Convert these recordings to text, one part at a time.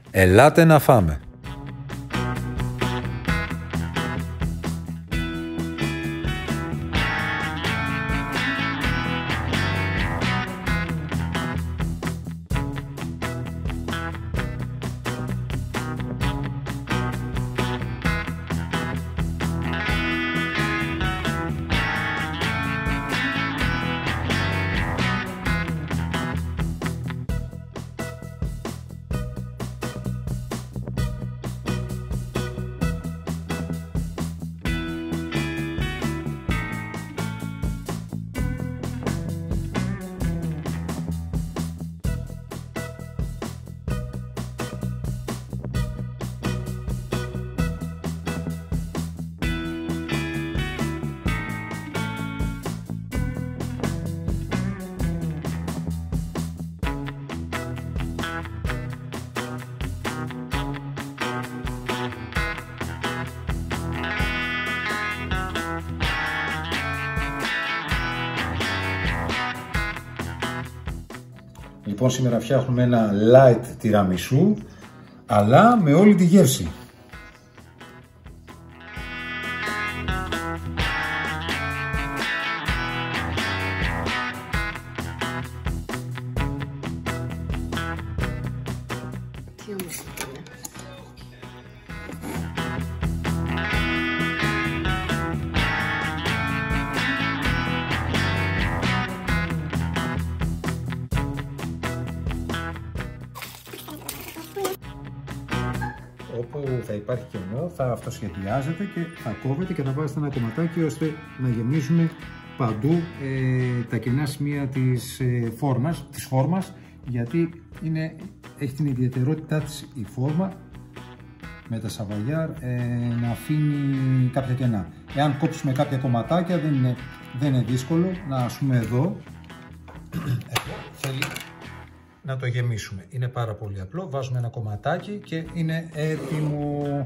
Ελάτε να φάμε. Λοιπόν, σήμερα φτιάχνουμε ένα light τιραμισού, αλλά με όλη τη γεύση. Τι όμως είναι. Όπου θα υπάρχει κενό, θα αυτοσχεδιάζετε και θα κόβετε και θα βάζετε ένα κομματάκι ώστε να γεμίζουμε παντού τα κενά σημεία της φόρμας, γιατί έχει την ιδιαιτερότητά της η φόρμα με τα σαβαγιάρ να αφήνει κάποια κενά. Εάν κόψουμε κάποια κομματάκια δεν είναι δύσκολο, ας πούμε εδώ θέλει να το γεμίσουμε. Είναι πάρα πολύ απλό, βάζουμε ένα κομματάκι και είναι έτοιμο.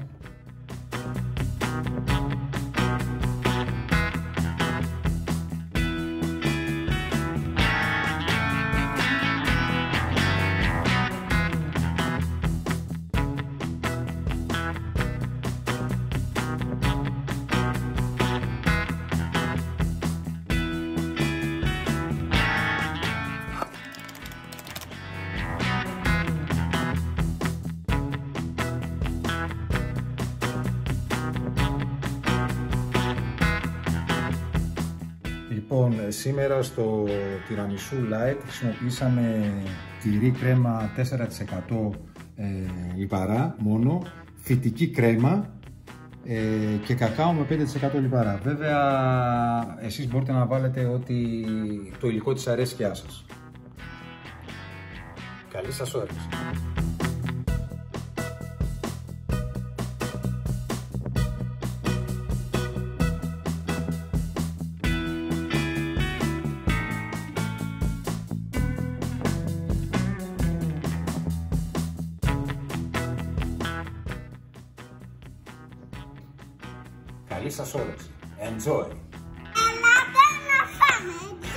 Λοιπόν, σήμερα στο τιραμισού light χρησιμοποιήσαμε τυρί κρέμα 4% λιπαρά μόνο, φυτική κρέμα και κακάο με 5% λιπαρά. Βέβαια, εσείς μπορείτε να βάλετε το υλικό της αρέσκειάς σας. Καλή σας όρεξη. Καλή σας όρεξη. Enjoy! Ελάτε να φάμε!